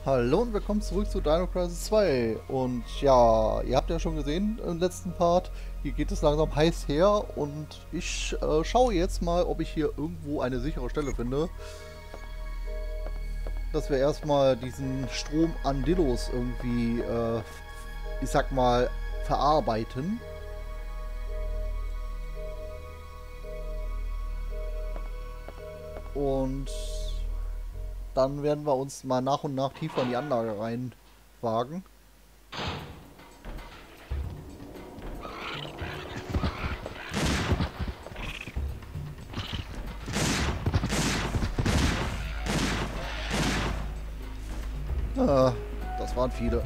Hallo und willkommen zurück zu Dino Crisis 2. Und ja, ihr habt ja schon gesehen im letzten Part, hier geht es langsam heiß her und ich schaue jetzt mal, ob ich hier irgendwo eine sichere Stelle finde, dass wir erstmal diesen Strom an Dillos irgendwie, ich sag mal, verarbeiten. Und dann werden wir uns mal nach und nach tiefer in die Anlage reinwagen. Ah, das waren viele.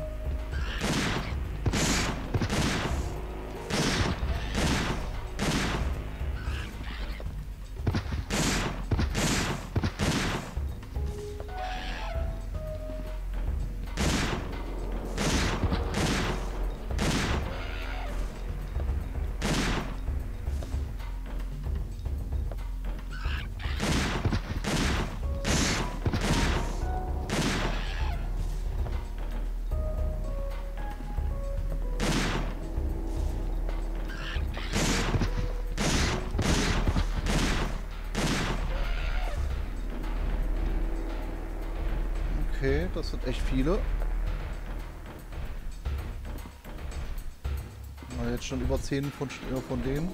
Okay, das sind echt viele. Jetzt schon über 10 von denen.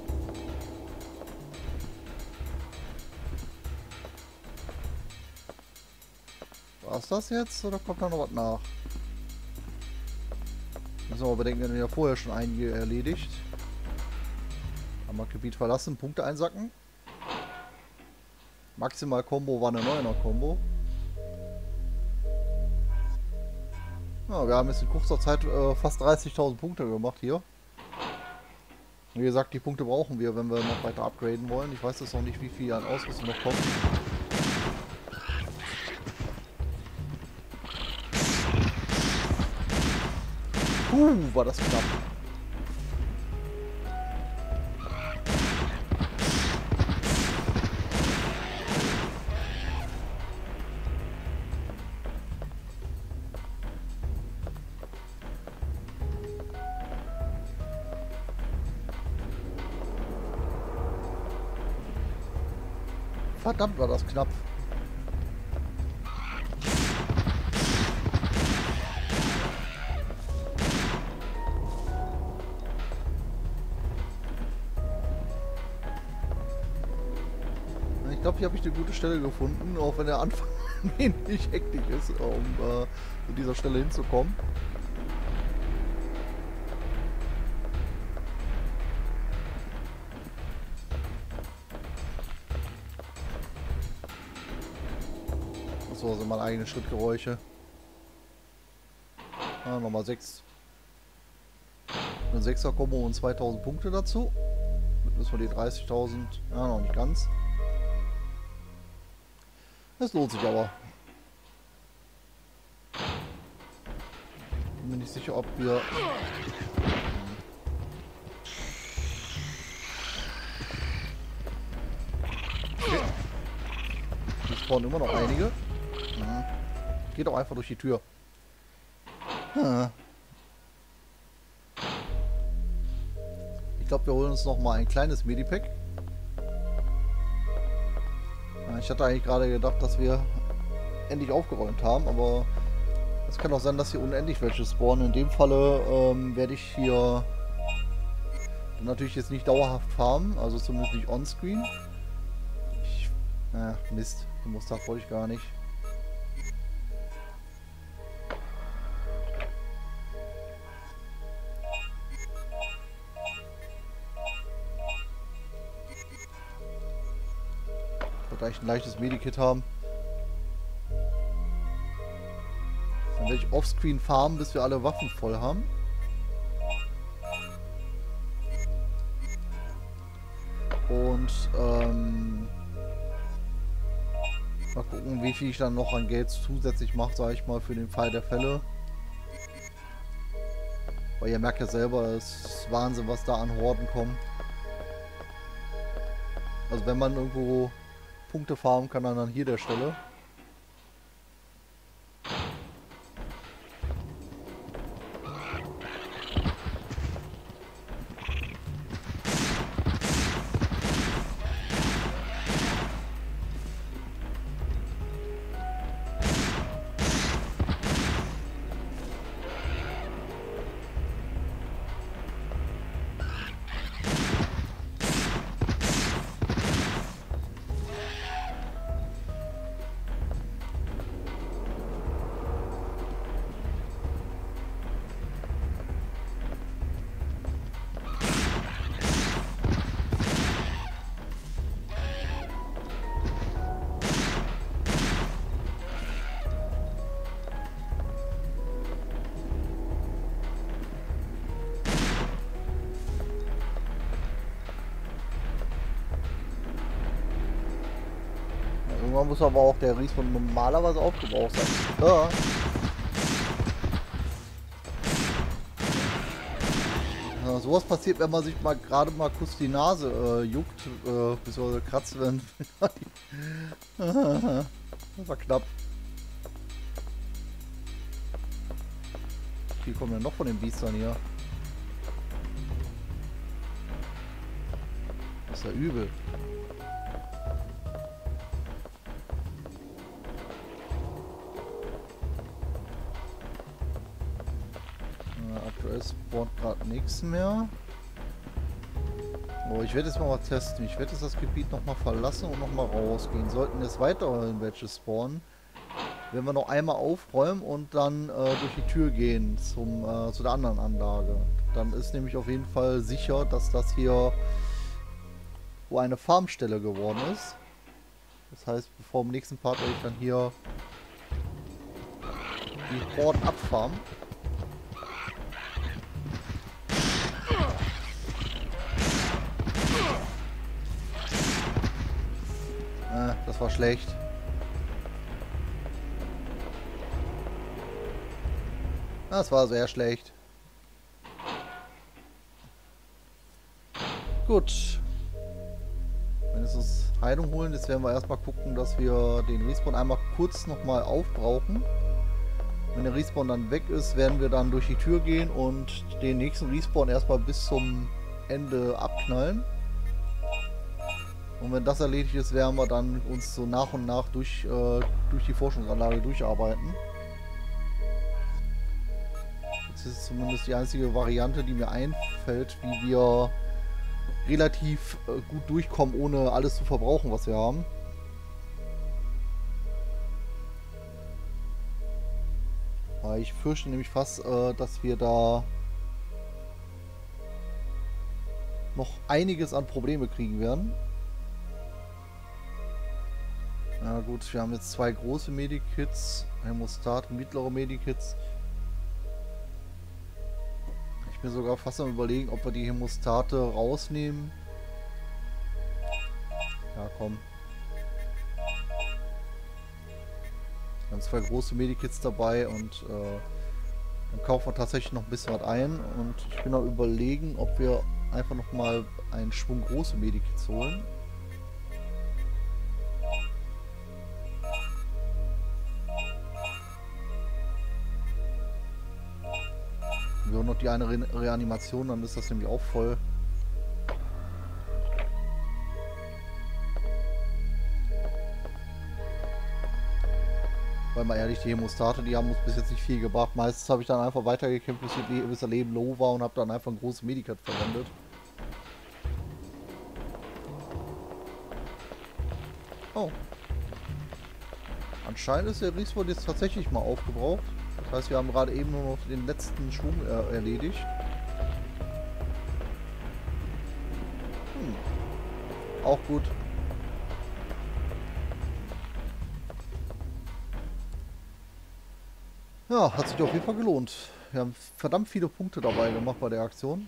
War es das jetzt oder kommt da noch was nach? Müssen wir aber bedenken, wir haben ja vorher schon einige erledigt. Haben wir Gebiet verlassen, Punkte einsacken. Maximal Combo war eine 9er Combo. Ja, wir haben jetzt in kurzer Zeit fast 30.000 Punkte gemacht hier. Wie gesagt, die Punkte brauchen wir, wenn wir noch weiter upgraden wollen. Ich weiß jetzt noch nicht, wie viel an Ausrüstung noch kommt. War das knapp. Verdammt, war das knapp. Ich glaube, hier habe ich eine gute Stelle gefunden, auch wenn der Anfang wenig hektisch ist, um zu dieser Stelle hinzukommen. Achso, sind meine eigenen Schrittgeräusche. Ah, nochmal 6. Ein 6er Kombo und 2000 Punkte dazu. Mit müssen wir die 30.000. Ja, noch nicht ganz. Das lohnt sich aber. Bin mir nicht sicher, ob wir... Okay. Hier spawnen immer noch einige. Mhm. Geht auch einfach durch die Tür. Ich glaube, wir holen uns noch mal ein kleines Medipack. Ich hatte eigentlich gerade gedacht, dass wir endlich aufgeräumt haben, aber es kann auch sein, dass hier unendlich welche spawnen. In dem Falle werde ich hier natürlich jetzt nicht dauerhaft farmen, also zumindest nicht onscreen. Mist, den Muster wollte ich gar nicht. Ich wollte eigentlich ein leichtes Medikit haben. Dann werde ich offscreen farmen, bis wir alle Waffen voll haben. Und mal gucken, wie viel ich dann noch an Geld zusätzlich mache, sage ich mal, für den Fall der Fälle. Weil ihr merkt ja selber, es ist Wahnsinn, was da an Horden kommen. Also wenn man irgendwo Punkte farmen kann, dann an hier der Stelle. Irgendwann muss aber auch der Respawn normalerweise aufgebraucht sein. Ja. Ja, sowas passiert, wenn man sich mal gerade mal kurz die Nase juckt, beziehungsweise kratzt, wenn... Das war knapp. Wie kommen denn noch von den Biestern hier? Das ist ja übel. Aktuell spawnt gerade nichts mehr. Oh, ich werde jetzt mal testen. Ich werde jetzt das Gebiet nochmal verlassen und nochmal rausgehen. Sollten jetzt weiterhin welche spawnen, werden wir noch einmal aufräumen und dann durch die Tür gehen zu der anderen Anlage. Dann ist nämlich auf jeden Fall sicher, dass das hier wo eine Farmstelle geworden ist. Das heißt, bevor im nächsten Part werde ich dann hier die Horden abfarmen. Das war schlecht. Das war sehr schlecht. Gut. Wenn es uns Heilung holen, jetzt werden wir erstmal gucken, dass wir den Respawn einmal kurz nochmal aufbrauchen. Wenn der Respawn dann weg ist, werden wir dann durch die Tür gehen und den nächsten Respawn erstmal bis zum Ende abknallen. Und wenn das erledigt ist, werden wir dann uns so nach und nach durch die Forschungsanlage durcharbeiten. Das ist zumindest die einzige Variante, die mir einfällt, wie wir relativ gut durchkommen, ohne alles zu verbrauchen, was wir haben. Ich fürchte nämlich fast, dass wir da noch einiges an Probleme kriegen werden. Na gut, wir haben jetzt 2 große Medikits, Hämostat, mittlere Medikits. Ich bin sogar fast am Überlegen, ob wir die Hämostate rausnehmen. Ja, komm. Wir haben 2 große Medikits dabei und dann kaufen wir tatsächlich noch ein bisschen was ein. Und ich bin am Überlegen, ob wir einfach noch mal einen Schwung große Medikits holen. Wir haben noch die eine Reanimation, dann ist das nämlich auch voll. Weil mal ehrlich, die Hämostate, die haben uns bis jetzt nicht viel gebracht. Meistens habe ich dann einfach weitergekämpft, bis das Leben low war und habe dann einfach ein großes Medikat verwendet. Oh. Anscheinend ist der Respawn jetzt tatsächlich mal aufgebraucht. Das heißt, wir haben gerade eben nur noch den letzten Schwung erledigt. Auch gut. Ja, hat sich auf jeden Fall gelohnt. Wir haben verdammt viele Punkte dabei gemacht bei der Aktion.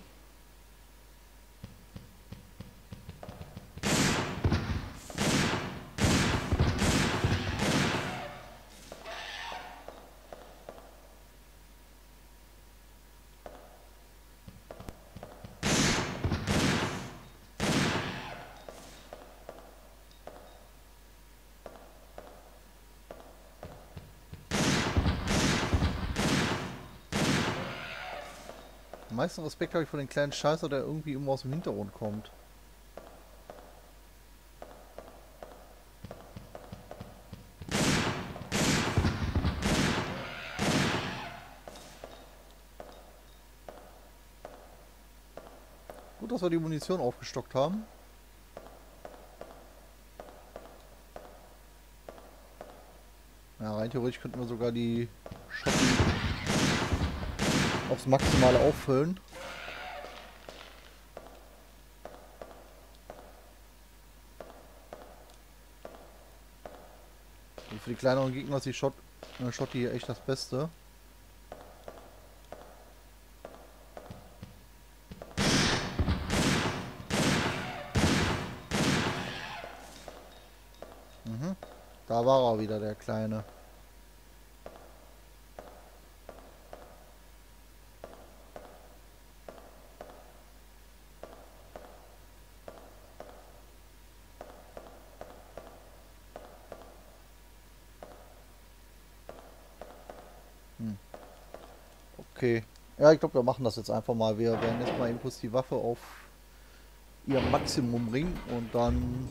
Am meisten Respekt habe ich vor den kleinen Scheißer, der irgendwie immer aus dem Hintergrund kommt. Gut, dass wir die Munition aufgestockt haben. Ja, rein theoretisch könnten wir sogar die Schotten aufs Maximale auffüllen. Und für die kleineren Gegner ist die Schotti hier echt das Beste. wieder, der Kleine. Okay. Ja, ich glaube, wir machen das jetzt einfach mal. Wir werden jetzt mal eben kurz die Waffe auf ihr Maximum bringen und dann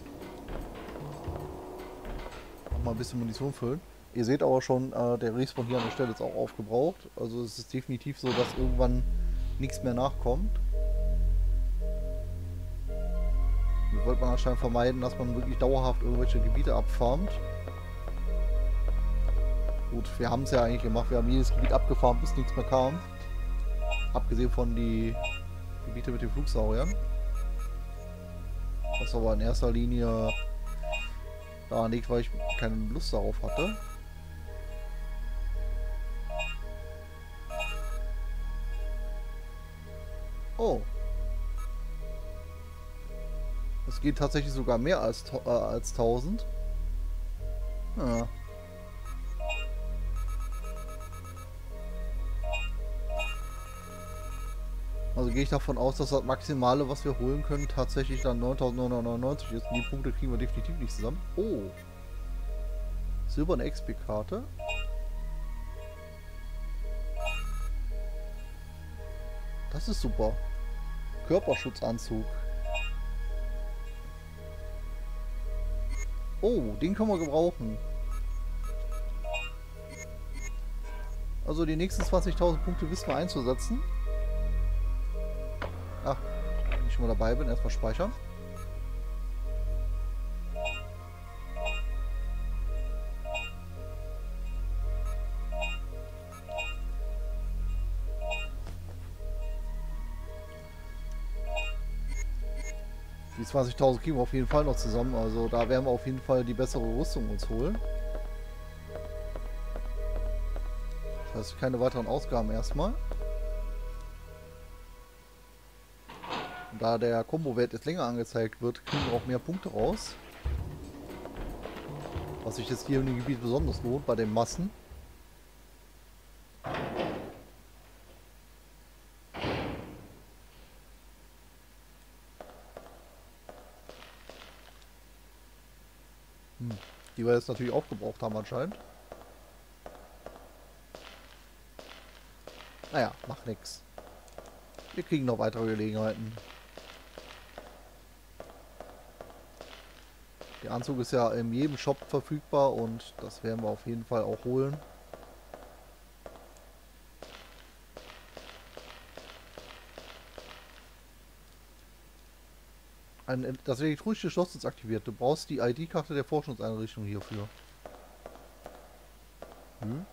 noch mal ein bisschen Munition füllen. Ihr seht aber schon, der Respawn hier an der Stelle ist auch aufgebraucht. Also es ist definitiv so, dass irgendwann nichts mehr nachkommt. Wir wollten anscheinend vermeiden, dass man wirklich dauerhaft irgendwelche Gebiete abfarmt. Gut, wir haben es ja eigentlich gemacht. Wir haben jedes Gebiet abgefarmt, bis nichts mehr kam. Abgesehen von die Gebiete mit den Flugsauriern. Was aber in erster Linie daran liegt, weil ich keine Lust darauf hatte. Oh. Es geht tatsächlich sogar mehr als 1000. Ja. Also gehe ich davon aus, dass das Maximale, was wir holen können, tatsächlich dann 9999 ist. Und die Punkte kriegen wir definitiv nicht zusammen. Oh. Silberne XP-Karte. Das ist super. Körperschutzanzug. Oh, den können wir gebrauchen. Also die nächsten 20.000 Punkte wissen wir einzusetzen. Ach, wenn ich schon mal dabei bin, erstmal speichern. Die 20.000 kriegen wir auf jeden Fall noch zusammen. Also da werden wir auf jeden Fall die bessere Rüstung uns holen. Das heißt, keine weiteren Ausgaben erstmal. Und da der Kombo-Wert jetzt länger angezeigt wird, kriegen wir auch mehr Punkte raus. Was sich jetzt hier in dem Gebiet besonders lohnt, bei den Massen. Die wir jetzt natürlich auch gebraucht haben anscheinend. Naja, macht nix. Wir kriegen noch weitere Gelegenheiten. Der Anzug ist ja in jedem Shop verfügbar und das werden wir auf jeden Fall auch holen. Das elektronische Schloss ist aktiviert. Du brauchst die ID-Karte der Forschungseinrichtung hierfür. Hm?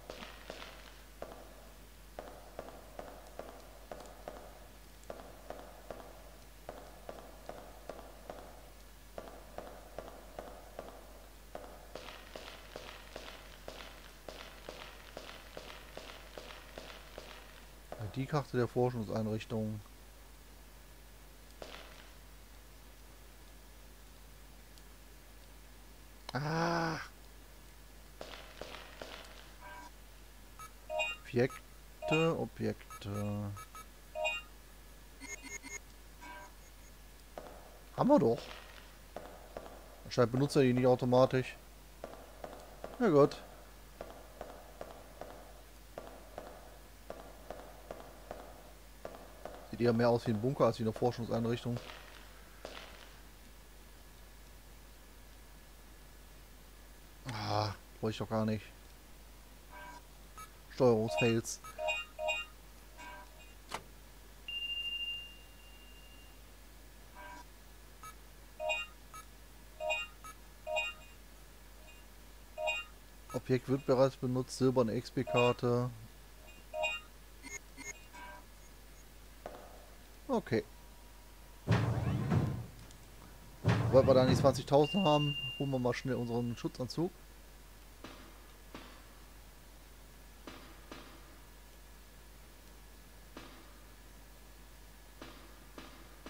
ID-Karte der Forschungseinrichtung. Ah! Objekte. Haben wir doch. Anscheinend benutzt er die nicht automatisch. Na gut. Sieht eher mehr aus wie ein Bunker als wie eine Forschungseinrichtung. Ah, brauche ich doch gar nicht. Steuerungsfails. Objekt wird bereits benutzt, silberne XP-Karte. Okay. Weil wir da nicht 20.000 haben, holen wir mal schnell unseren Schutzanzug.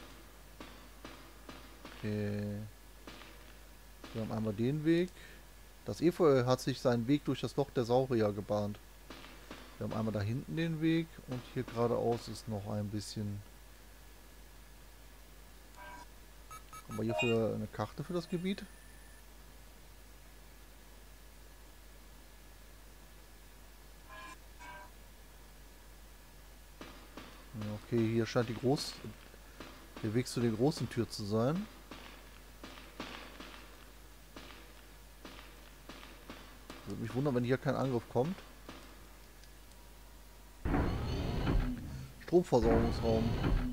Okay. Wir haben einmal den Weg. Das Efeu hat sich seinen Weg durch das Loch der Saurier gebahnt. Wir haben einmal da hinten den Weg und hier geradeaus ist noch ein bisschen. Haben wir hierfür eine Karte für das Gebiet? Ja, okay, hier scheint der Weg zu der großen Tür zu sein. Würde mich wundern, wenn hier kein Angriff kommt. Stromversorgungsraum.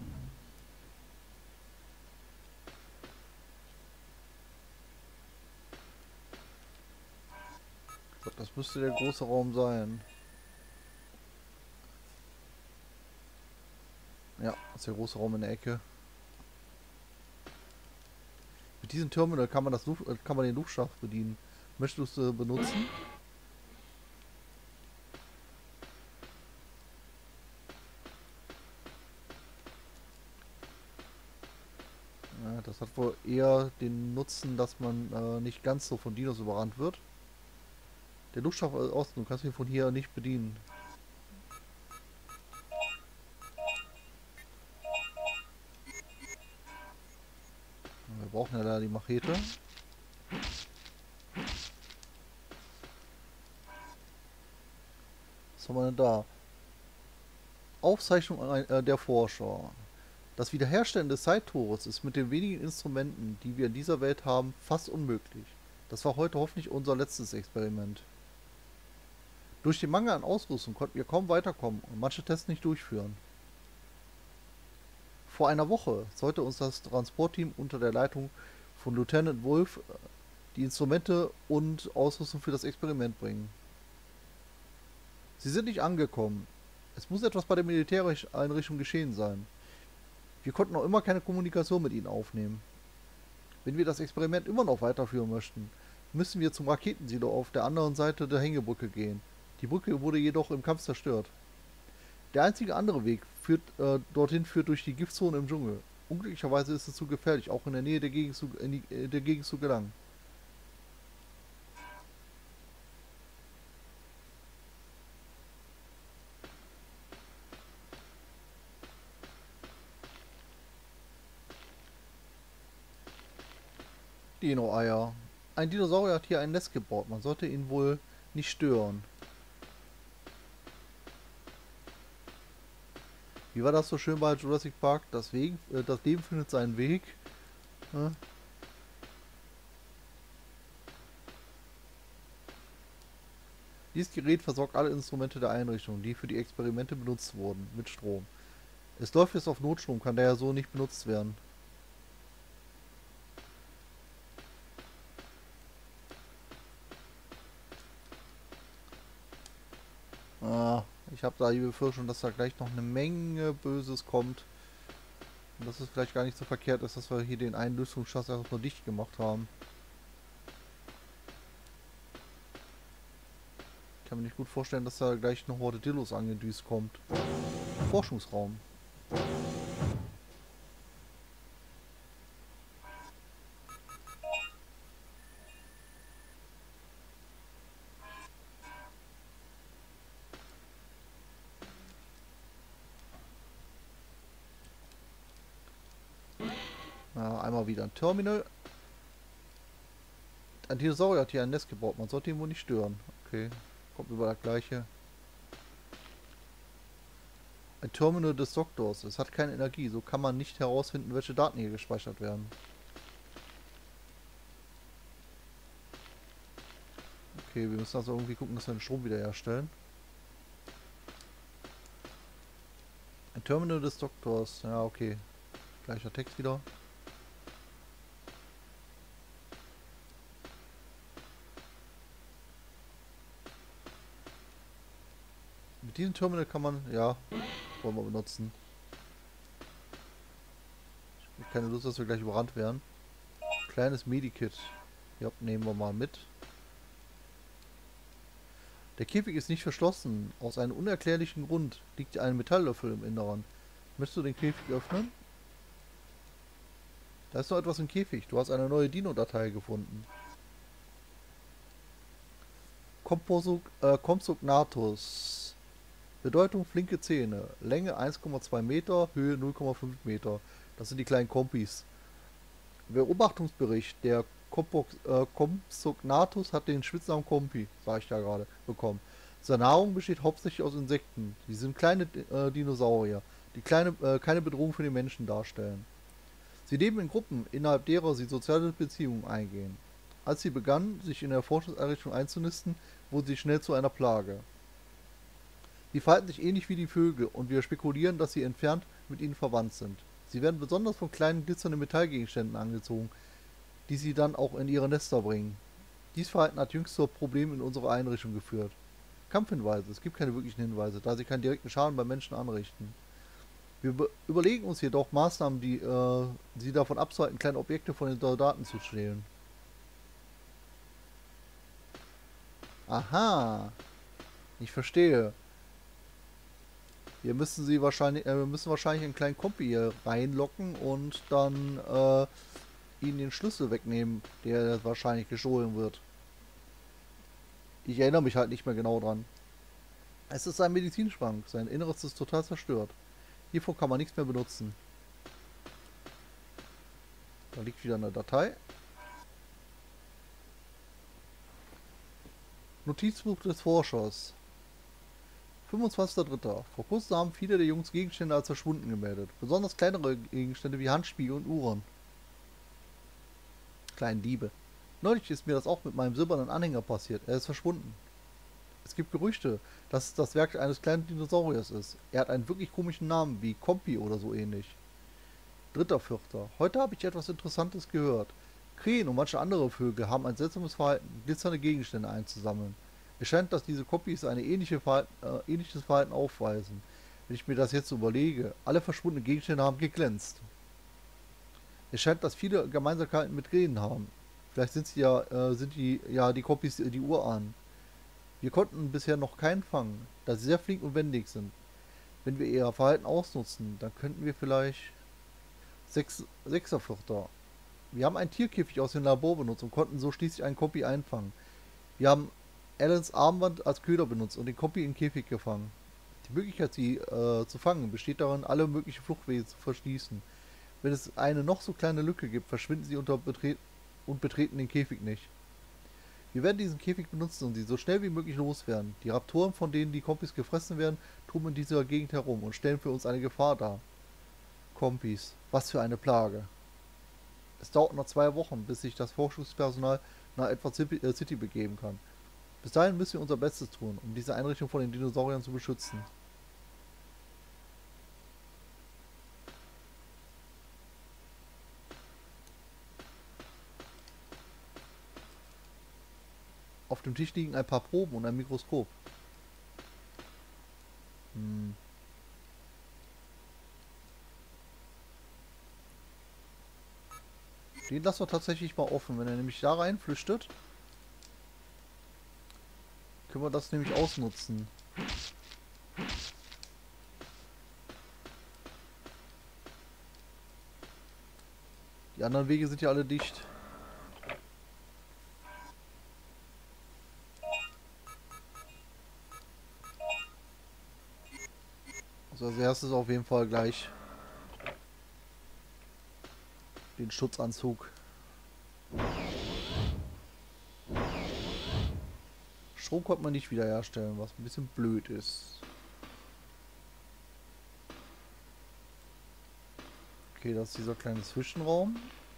Ich glaube, das müsste der große Raum sein. Ja, das ist der große Raum in der Ecke. Mit diesem Terminal kann man kann man den Luftschacht bedienen. Möchtest du benutzen? Ja, das hat wohl eher den Nutzen, dass man nicht ganz so von Dinos überrannt wird. Der Luftschacht Osten, du kannst ihn von hier nicht bedienen. Wir brauchen ja da die Machete. Was haben wir denn da? Aufzeichnung der Forscher. Das Wiederherstellen des Zeittores ist mit den wenigen Instrumenten, die wir in dieser Welt haben, fast unmöglich. Das war heute hoffentlich unser letztes Experiment. Durch den Mangel an Ausrüstung konnten wir kaum weiterkommen und manche Tests nicht durchführen. Vor einer Woche sollte uns das Transportteam unter der Leitung von Lieutenant Wolf die Instrumente und Ausrüstung für das Experiment bringen. Sie sind nicht angekommen. Es muss etwas bei der Militäreinrichtung geschehen sein. Wir konnten noch immer keine Kommunikation mit ihnen aufnehmen. Wenn wir das Experiment immer noch weiterführen möchten, müssen wir zum Raketensilo auf der anderen Seite der Hängebrücke gehen. Die Brücke wurde jedoch im Kampf zerstört. Der einzige andere Weg dorthin führt durch die Giftzone im Dschungel. Unglücklicherweise ist es zu gefährlich, auch in der Nähe der Gegend zu gelangen. Dino-Eier. Ein Dinosaurier hat hier ein Nest gebaut. Man sollte ihn wohl nicht stören. Wie war das so schön bei Jurassic Park? Das Leben findet seinen Weg. Ja. Dieses Gerät versorgt alle Instrumente der Einrichtung, die für die Experimente benutzt wurden, mit Strom. Es läuft jetzt auf Notstrom, kann daher so nicht benutzt werden. Ich habe da die Befürchtung, dass da gleich noch eine Menge Böses kommt. Und dass es vielleicht gar nicht so verkehrt ist, dass wir hier den einen Lüftungsschacht erstmal dicht gemacht haben. Ich kann mir nicht gut vorstellen, dass da gleich noch Horde Dillos angedüst kommt. Forschungsraum. Einmal wieder ein Terminal. Ein Dinosaurier hat hier ein Nest gebaut. Man sollte ihn wohl nicht stören. Okay, kommt über das gleiche. Ein Terminal des Doktors. Es hat keine Energie. So kann man nicht herausfinden, welche Daten hier gespeichert werden. Okay, wir müssen also irgendwie gucken, dass wir den Strom wiederherstellen. Ein Terminal des Doktors. Ja, okay. Gleicher Text wieder. Mit diesem Terminal kann man, ja, wollen wir benutzen. Ich habe keine Lust, dass wir gleich überrannt werden. Kleines Medikit. Ja, nehmen wir mal mit. Der Käfig ist nicht verschlossen. Aus einem unerklärlichen Grund liegt ein Metalllöffel im Inneren. Möchtest du den Käfig öffnen? Da ist noch etwas im Käfig. Du hast eine neue Dino-Datei gefunden. Compsognathus. Bedeutung flinke Zähne. Länge 1,2 Meter, Höhe 0,5 Meter. Das sind die kleinen Kompis. Beobachtungsbericht. Der Compsognathus hat den Spitznamen Kompi, sage ich da gerade, bekommen. Seine Nahrung besteht hauptsächlich aus Insekten. Die sind kleine Dinosaurier, die keine Bedrohung für den Menschen darstellen. Sie leben in Gruppen, innerhalb derer sie soziale Beziehungen eingehen. Als sie begannen, sich in der Forschungseinrichtung einzunisten, wurden sie schnell zu einer Plage. Sie verhalten sich ähnlich wie die Vögel und wir spekulieren, dass sie entfernt mit ihnen verwandt sind. Sie werden besonders von kleinen glitzernden Metallgegenständen angezogen, die sie dann auch in ihre Nester bringen. Dies Verhalten hat jüngst zu Problemen in unserer Einrichtung geführt. Kampfhinweise. Es gibt keine wirklichen Hinweise, da sie keinen direkten Schaden beim Menschen anrichten. Wir überlegen uns jedoch Maßnahmen, die sie davon abzuhalten, kleine Objekte von den Soldaten zu stehlen. Aha. Ich verstehe. Wir müssen wahrscheinlich einen kleinen Kompi hier reinlocken und dann ihnen den Schlüssel wegnehmen, der wahrscheinlich gestohlen wird. Ich erinnere mich halt nicht mehr genau dran. Es ist ein Medizinschrank. Sein Inneres ist total zerstört. Hiervon kann man nichts mehr benutzen. Da liegt wieder eine Datei. Notizbuch des Forschers. 25.03. Vor kurzem haben viele der Jungs Gegenstände als verschwunden gemeldet. Besonders kleinere Gegenstände wie Handspiegel und Uhren. Kleinen Diebe. Neulich ist mir das auch mit meinem silbernen Anhänger passiert. Er ist verschwunden. Es gibt Gerüchte, dass es das Werk eines kleinen Dinosauriers ist. Er hat einen wirklich komischen Namen, wie Kompi oder so ähnlich. 3.04. Heute habe ich etwas Interessantes gehört. Krähen und manche andere Vögel haben ein seltsames Verhalten, glitzernde Gegenstände einzusammeln. Es scheint, dass diese Kompis ein ähnliches Verhalten aufweisen. Wenn ich mir das jetzt überlege, alle verschwundenen Gegenstände haben geglänzt. Es scheint, dass viele Gemeinsamkeiten mit Krähen haben. Vielleicht sind die Kompis die Urahnen. Wir konnten bisher noch keinen fangen, da sie sehr flink und wendig sind. Wenn wir ihr Verhalten ausnutzen, dann könnten wir vielleicht... 6.04. Wir haben einen Tierkäfig aus dem Labor benutzt und konnten so schließlich einen Kompi einfangen. Wir haben Allens Armband als Köder benutzt und den Kompi im Käfig gefangen. Die Möglichkeit, sie zu fangen, besteht darin, alle möglichen Fluchtwege zu verschließen. Wenn es eine noch so kleine Lücke gibt, verschwinden sie und betreten den Käfig nicht. Wir werden diesen Käfig benutzen und sie so schnell wie möglich loswerden. Die Raptoren, von denen die Kompis gefressen werden, toben in dieser Gegend herum und stellen für uns eine Gefahr dar. Kompis, was für eine Plage. Es dauert noch 2 Wochen, bis sich das Forschungspersonal nach Edward City begeben kann. Bis dahin müssen wir unser Bestes tun, um diese Einrichtung vor den Dinosauriern zu beschützen. Auf dem Tisch liegen ein paar Proben und ein Mikroskop. Den lassen wir tatsächlich mal offen. Wenn er nämlich da rein flüchtet, können wir das nämlich ausnutzen. Die anderen Wege sind ja alle dicht. Also als erstes auf jeden Fall gleich den Schutzanzug. Strom konnte man nicht wiederherstellen, was ein bisschen blöd ist. Okay, das ist dieser kleine Zwischenraum.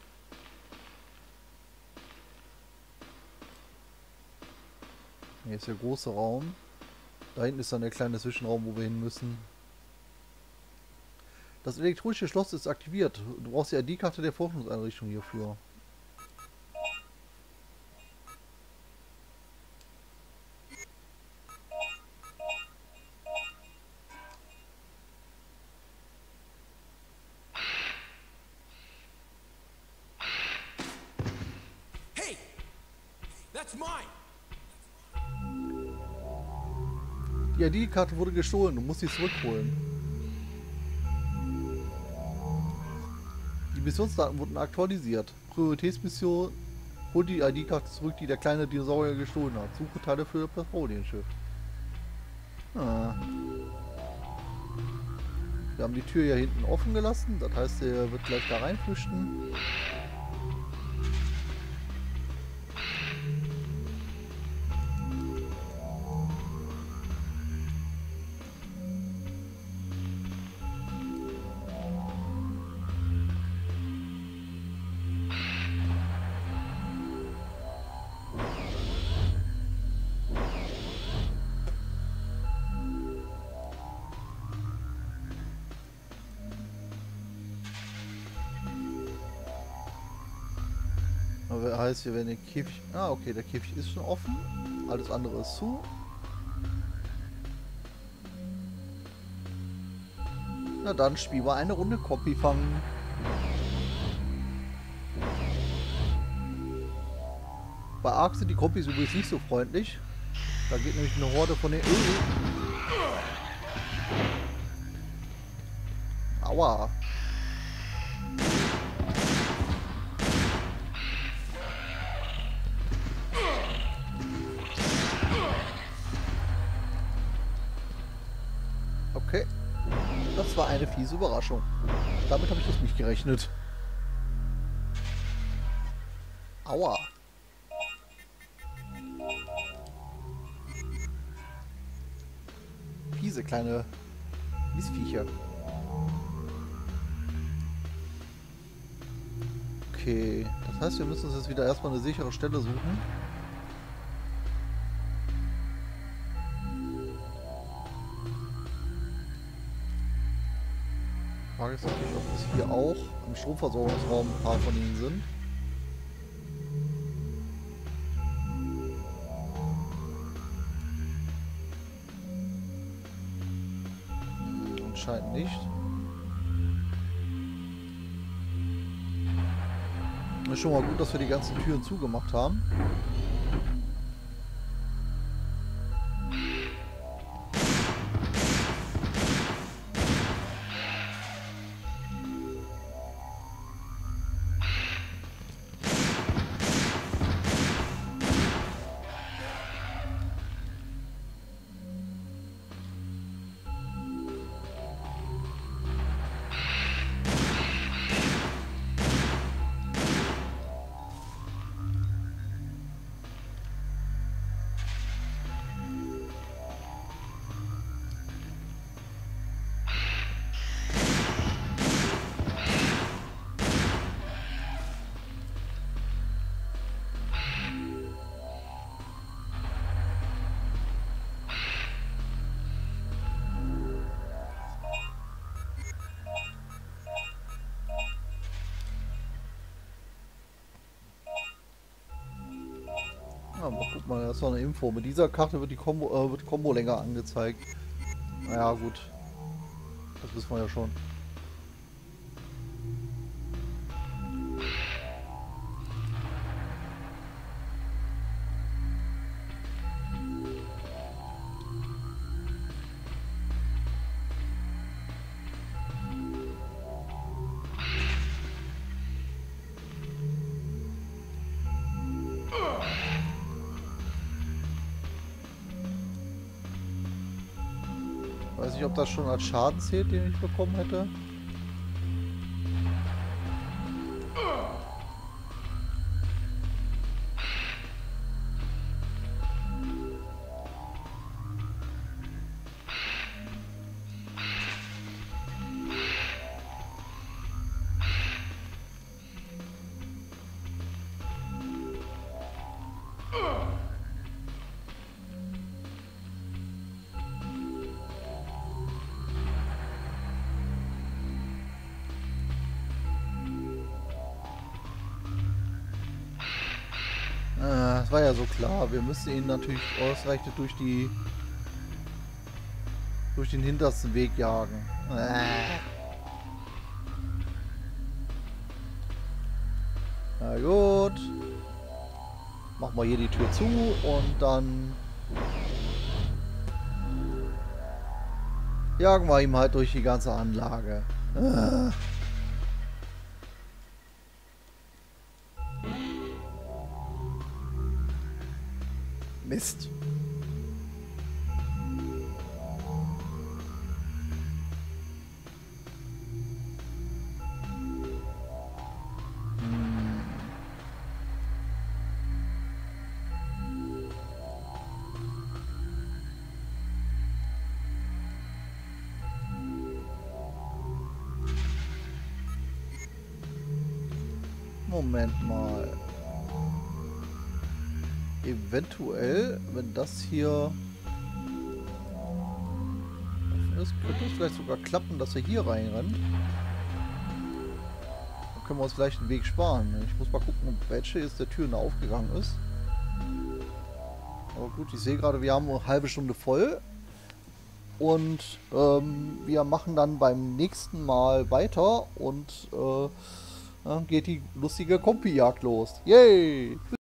Hier ist der große Raum. Da hinten ist dann der kleine Zwischenraum, wo wir hin müssen. Das elektronische Schloss ist aktiviert. Du brauchst die ID-Karte der Forschungseinrichtung hierfür. Hey, that's mine. Die ID-Karte wurde gestohlen. Du musst sie zurückholen. Die Missionsdaten wurden aktualisiert. Prioritätsmission Hol die ID-Karte zurück, die der kleine Dinosaurier gestohlen hat. Suche Teile für das Patrouillenschiff. Ah. Wir haben die Tür hier hinten offen gelassen. Das heißt, er wird gleich da reinflüchten. Aber heißt, wir werden den Käfig... Ah, okay, der Käfig ist schon offen. Alles andere ist zu. Na dann spielen wir eine Runde Copy fangen. Bei Ark sind die Copies übrigens nicht so freundlich. Da geht nämlich eine Horde von den... Aua. Okay. Das war eine fiese Überraschung. Damit habe ich jetzt nicht gerechnet. Aua. Fiese kleine Missviecher. Okay. Das heißt, wir müssen uns jetzt wieder erstmal eine sichere Stelle suchen. Die Frage ist natürlich, ob es hier auch im Stromversorgungsraum ein paar von ihnen sind. Anscheinend nicht. Ist schon mal gut, dass wir die ganzen Türen zugemacht haben. Ja, aber guck mal, das ist noch eine Info. Mit dieser Karte wird die Combo länger angezeigt. Naja, gut. Das wissen wir ja schon. Weiß nicht, ob das schon als Schaden zählt, den ich bekommen hätte. Das war ja so klar. Wir müssen ihn natürlich ausreichend durch den hintersten Weg jagen. Na gut. Machen wir hier die Tür zu und dann jagen wir ihm halt durch die ganze Anlage. Mist. Moment mal. Eventuell, wenn das hier ist, könnte es vielleicht sogar klappen, dass er hier reinrennt. Dann können wir uns vielleicht einen Weg sparen. Ich muss mal gucken, welche jetzt der Tür aufgegangen ist. Aber gut, ich sehe gerade, wir haben eine halbe Stunde voll. Und wir machen dann beim nächsten Mal weiter und dann geht die lustige Kompi-Jagd los. Yay!